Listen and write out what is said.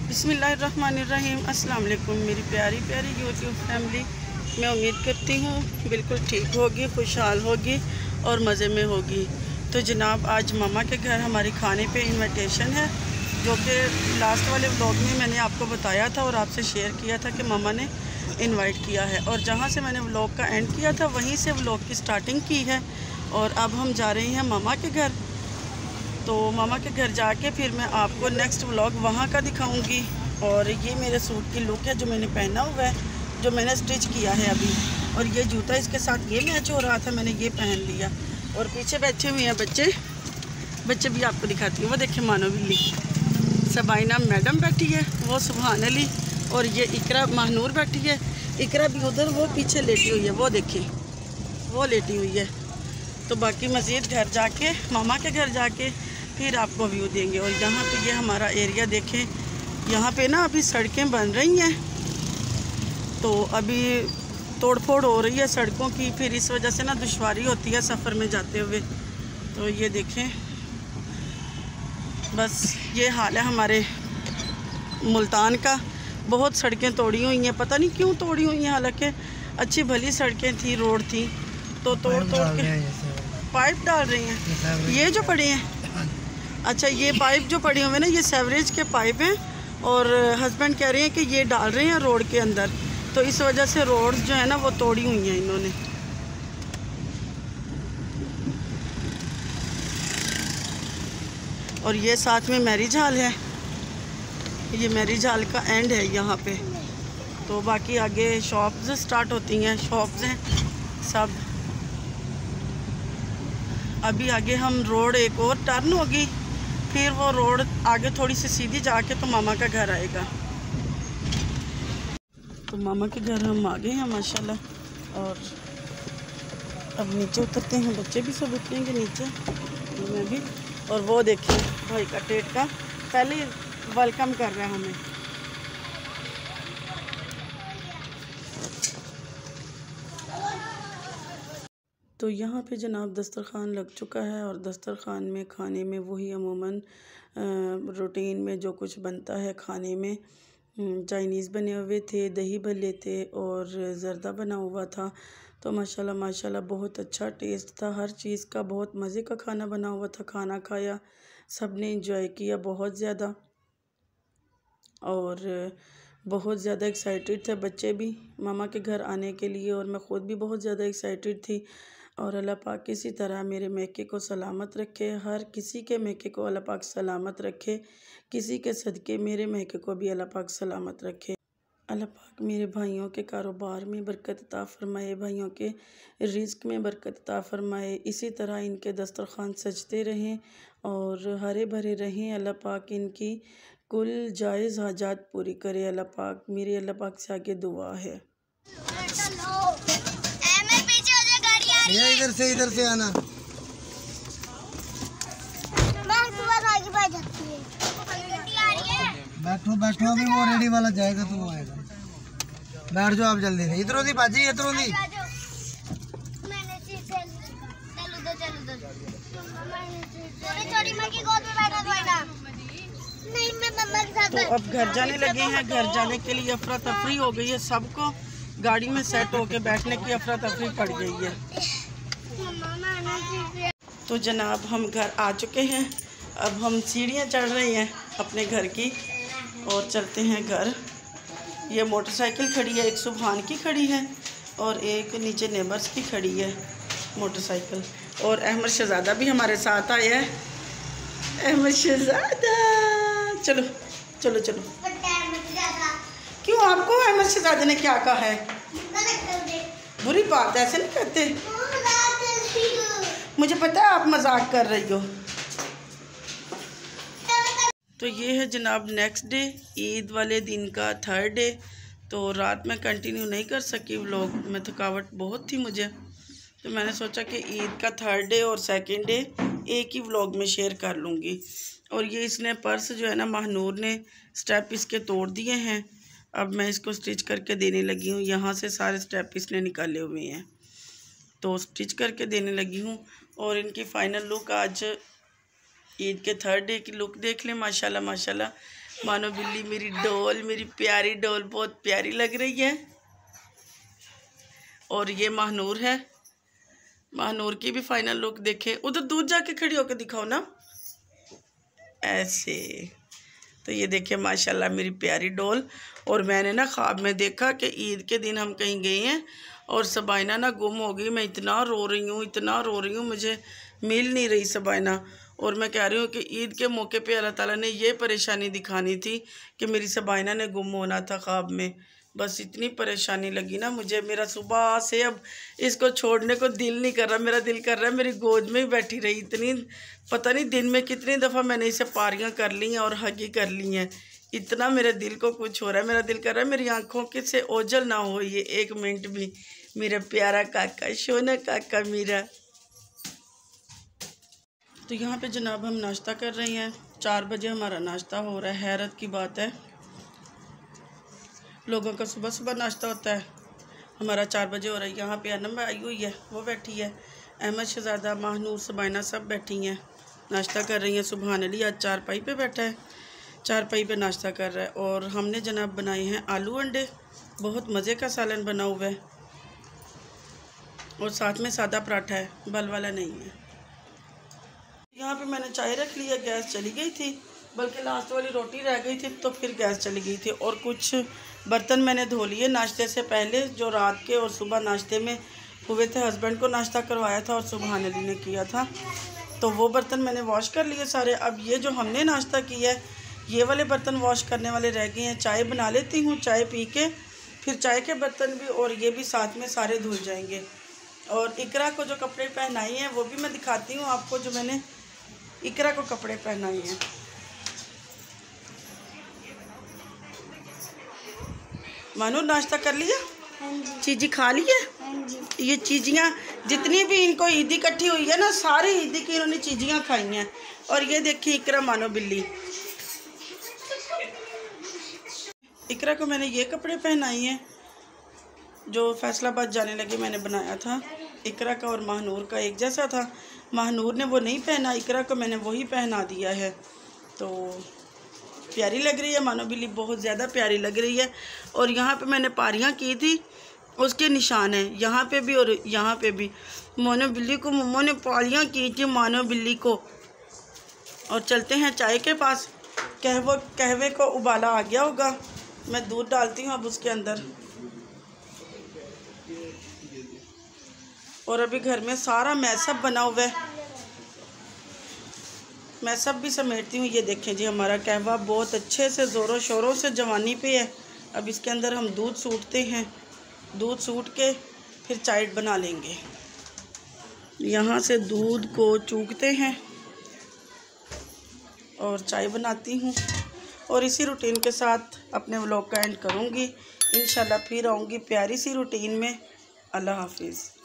बिस्मिल्लाहिर्रहमानिर्रहीम। अस्सलाम वालेकुम मेरी प्यारी प्यारी यूट्यूब फैमिली। मैं उम्मीद करती हूँ बिल्कुल ठीक होगी, खुशहाल होगी और मज़े में होगी। तो जनाब आज मामा के घर हमारे खाने पे इनविटेशन है, जो कि लास्ट वाले व्लॉग में मैंने आपको बताया था और आपसे शेयर किया था कि मामा ने इनवाइट किया है। और जहाँ से मैंने व्लॉग का एंड किया था वहीं से व्लॉग की स्टार्टिंग की है। और अब हम जा रहे हैं मामा के घर। तो मामा के घर जाके फिर मैं आपको नेक्स्ट व्लॉग वहाँ का दिखाऊंगी। और ये मेरे सूट की लुक है जो मैंने पहना हुआ है, जो मैंने स्टिच किया है अभी। और ये जूता इसके साथ ये मैच हो रहा था, मैंने ये पहन लिया। और पीछे बैठे हुए हैं बच्चे भी आपको दिखाती हूँ। वो देखे मानो बिल्ली, सबाइना मैडम बैठी है, वो सुभान अली। और ये इकरा महनूर बैठी है, इकरा भी उधर वो पीछे लेटी हुई है, वो देखिए वो लेटी हुई है। तो बाकी मज़ीद घर जाके मामा के घर जाके फिर आपको व्यू देंगे। और यहाँ पे ये हमारा एरिया देखें, यहाँ पे ना अभी सड़कें बन रही हैं, तो अभी तोड़ फोड़ हो रही है सड़कों की, फिर इस वजह से ना दुश्वारी होती है सफ़र में जाते हुए। तो ये देखें, बस ये हाल है हमारे मुल्तान का। बहुत सड़कें तोड़ी हुई हैं, पता नहीं क्यों तोड़ी हुई हैं, हालांकि अच्छी भली सड़कें थी, रोड थी, तो तोड़ के पाइप डाल रही हैं। ये जो पड़े हैं, अच्छा ये पाइप जो पड़े हुए हैं ना, ये सेवरेज के पाइप हैं। और हस्बैंड कह रहे हैं कि ये डाल रहे हैं रोड के अंदर, तो इस वजह से रोड्स जो है ना वो तोड़ी हुई हैं इन्होंने। और ये साथ में मैरिज हॉल है, ये मैरिज हॉल का एंड है यहाँ पे। तो बाकी आगे शॉप्स स्टार्ट होती हैं, शॉप्स हैं सब। अभी आगे हम रोड एक और टर्न होगी, फिर वो रोड आगे थोड़ी सी सीधी जाके तो मामा का घर आएगा। तो मामा के घर हम आ गए हैं माशाल्लाह। और अब नीचे उतरते हैं, बच्चे भी सब उतरेंगे नीचे, मैं भी। और वो देखिए भाई का टेट का पहले वेलकम कर रहा है हमें। तो यहाँ पे जनाब दस्तरख़ान लग चुका है। और दस्तरख़ान में खाने में वही अमूमन रूटीन में जो कुछ बनता है खाने में, चाइनीज़ बने हुए थे, दही भल्ले थे और ज़र्दा बना हुआ था। तो माशाल्लाह माशाल्लाह बहुत अच्छा टेस्ट था हर चीज़ का, बहुत मज़े का खाना बना हुआ था। खाना खाया, सब ने इंजॉय किया बहुत ज़्यादा, और बहुत ज़्यादा एक्साइटेड थे बच्चे भी मामा के घर आने के लिए, और मैं ख़ुद भी बहुत ज़्यादा एक्साइटेड थी। और अल्लाह पाक किसी तरह मेरे मैके को सलामत रखे, हर किसी के मैके को अल्लाह पाक सलामत रखे, किसी के सदक़े मेरे मैके को भी अल्लाह पाक सलामत रखे। अल्लाह पाक मेरे भाइयों के कारोबार में बरकत अता फ़रमाए, भाइयों के रिज़्क़ में बरकत अता फ़रमाए। इसी तरह इनके दस्तरख़ान सजते रहें और हरे भरे रहें। अल्लाह पाक इनकी कुल जायज़ हाजात पूरी करे। अल्लाह पाक, मेरी अल्लाह पाक से आगे दुआ है। इधर से आना। बैठो अभी वो रेडी वाला जाएगा तो वो आएगा। बैठ जाओ आप जल्दी से। इधरों दी बाजी, इधरों दी। तो अब घर जाने लगे हैं। घर जाने के लिए अफरा तफरी हो गई है, सबको गाड़ी में सेट होके बैठने की अफरा तफरी पड़ गई है। तो जनाब हम घर आ चुके हैं, अब हम सीढ़ियाँ चढ़ रहे हैं अपने घर की और चलते हैं घर। ये मोटरसाइकिल खड़ी है, एक सुभान की खड़ी है और एक नीचे नेबर्स की खड़ी है मोटरसाइकिल। और अहमद शहज़ादा भी हमारे साथ आया है। अहमद शहज़ादा, चलो चलो चलो। क्यों, आपको अहमद शहज़ादा ने क्या कहा है? बुरी बात, ऐसे नहीं करते। मुझे पता है आप मजाक कर रही हो। तो ये है जनाब नेक्स्ट डे, ईद वाले दिन का थर्ड डे। तो रात में कंटिन्यू नहीं कर सकी व्लॉग में, थकावट बहुत थी मुझे, तो मैंने सोचा कि ईद का थर्ड डे और सेकंड डे एक ही व्लॉग में शेयर कर लूँगी। और ये इसने पर्स जो है ना महनूर ने स्टेप इसके तोड़ दिए हैं, अब मैं इसको स्टिच करके देने लगी हूँ। यहाँ से सारे स्टेप इसने निकाले हुए हैं, तो स्टिच करके देने लगी हूँ। और इनकी फ़ाइनल लुक आज ईद के थर्ड डे की लुक देख लें। माशाल्लाह माशाल्लाह मानो बिल्ली मेरी डॉल, मेरी प्यारी डॉल बहुत प्यारी लग रही है। और ये महानूर है, महानूर की भी फाइनल लुक देखें। उधर दूर जाके खड़ी होकर दिखाओ ना, ऐसे। तो ये देखिए माशाल्लाह मेरी प्यारी डॉल। और मैंने ना ख्वाब में देखा कि ईद के दिन हम कहीं गए हैं और सबाइना ना गुम हो गई। मैं इतना रो रही हूँ, इतना रो रही हूँ, मुझे मिल नहीं रही सबाइना। और मैं कह रही हूँ कि ईद के मौके पे अल्लाह ताला ने ये परेशानी दिखानी थी कि मेरी सबाइना ने गुम होना था ख्वाब में। बस इतनी परेशानी लगी ना मुझे। मेरा सुबह से अब इसको छोड़ने को दिल नहीं कर रहा। मेरा दिल कर रहा है मेरी गोद में ही बैठी रही। इतनी पता नहीं दिन में कितनी दफ़ा मैंने इसे पारियाँ कर ली हैं और हगी कर ली हैं। इतना मेरे दिल को कुछ हो रहा है। मेरा दिल कर रहा है मेरी आँखों के से ओझल ना हो ये एक मिनट भी। मेरा प्यारा काका, शोना काका मेरा। तो यहाँ पे जनाब हम नाश्ता कर रहे हैं। 4 बजे हमारा नाश्ता हो रहा है। हैरत की बात है, लोगों का सुबह सुबह नाश्ता होता है, हमारा 4 बजे हो रहा है। यहाँ पे अनम आई हुई है, वो बैठी है, अहमद शहजादा, महानूर, सबाइना सब बैठी हैं, नाश्ता कर रही हैं। सुबहान अली आज चारपाई पे बैठा है, चारपाई पे नाश्ता कर रहा है। और हमने जनाब बनाए हैं आलू अंडे, बहुत मज़े का सालन बना हुआ है। और साथ में सादा पराठा है, बल वाला नहीं है। यहाँ पे मैंने चाय रख ली है, गैस चली गई थी, बल्कि लास्ट वाली रोटी रह गई थी तो फिर गैस चली गई थी। और कुछ बर्तन मैंने धो लिए नाश्ते से पहले, जो रात के और सुबह नाश्ते में हुए थे। हस्बैंड को नाश्ता करवाया था और सुबहान अली ने किया था, तो वो बर्तन मैंने वॉश कर लिए सारे। अब ये जो हमने नाश्ता किया है, ये वाले बर्तन वॉश करने वाले रह गए हैं। चाय बना लेती हूँ, चाय पी के फिर चाय के बर्तन भी और ये भी साथ में सारे धुल जाएंगे। और इकरा को जो कपड़े पहनाए हैं वो भी मैं दिखाती हूँ आपको, जो मैंने इकरा को कपड़े पहनाए हैं। मानो नाश्ता कर लिया? चीज़ी खा ली है? ये चीज़ियाँ जितनी भी इनको ईदी इकट्ठी हुई है ना, सारी ईदी की इन्होंने चीज़ियाँ खाई हैं। और ये देखिए इकरा मानो बिल्ली, इकरा को मैंने ये कपड़े पहनाए हैं जो फैसलाबाद जाने लगे मैंने बनाया था। इकरा का और महानूर का एक जैसा था, महानूर ने वो नहीं पहना, इकरा को मैंने वही पहना दिया है। तो प्यारी लग रही है मानो बिल्ली, बहुत ज़्यादा प्यारी लग रही है। और यहाँ पे मैंने पारियाँ की थी, उसके निशान हैं यहाँ पे भी और यहाँ पे भी। मानो बिल्ली को मम्मा ने पारियाँ की थी मानो बिल्ली को। और चलते हैं चाय के पास। कहवे को उबाला आ गया होगा, मैं दूध डालती हूँ अब उसके अंदर। और अभी घर में सारा मैसअप बना हुआ है, मैं सब भी समेटती हूँ। ये देखें जी हमारा कहवा बहुत अच्छे से ज़ोरों शोरों से जवानी पे है। अब इसके अंदर हम दूध सूटते हैं, दूध सूट के फिर चाय बना लेंगे। यहाँ से दूध को चूकते हैं और चाय बनाती हूँ। और इसी रूटीन के साथ अपने व्लॉग का एंड करूँगी। इंशाल्लाह फिर आऊँगी प्यारी सी रूटीन में। अल्लाह हाफिज़।